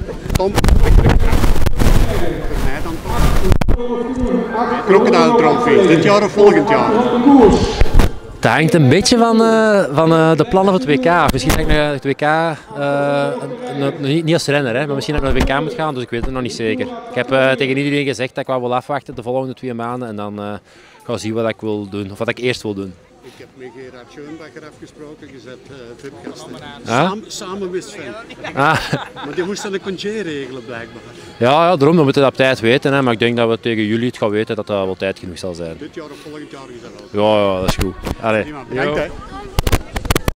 Tom. Crocodile Trophy, dit jaar of volgend jaar? Dat hangt een beetje van de plannen voor het WK. Misschien dat ik naar het WK, niet als renner, hè, maar misschien dat ik naar het WK moet gaan, dus ik weet het nog niet zeker. Ik heb tegen iedereen gezegd dat ik wel wil afwachten de volgende 2 maanden en dan ga ik zien wat ik wil doen, of wat ik eerst wil doen. Ik heb met Gerard Schoenbacher afgesproken, gezet VIP-gasten. Samen wist Sven. Maar die moest dan een congé regelen blijkbaar. Ja, daarom moeten we dat op tijd weten, hè, maar ik denk dat we tegen juli het gaan weten dat dat wel tijd genoeg zal zijn. Dit jaar of volgend jaar is dat wel. Ja, dat is goed. Allee. Bedankt hè.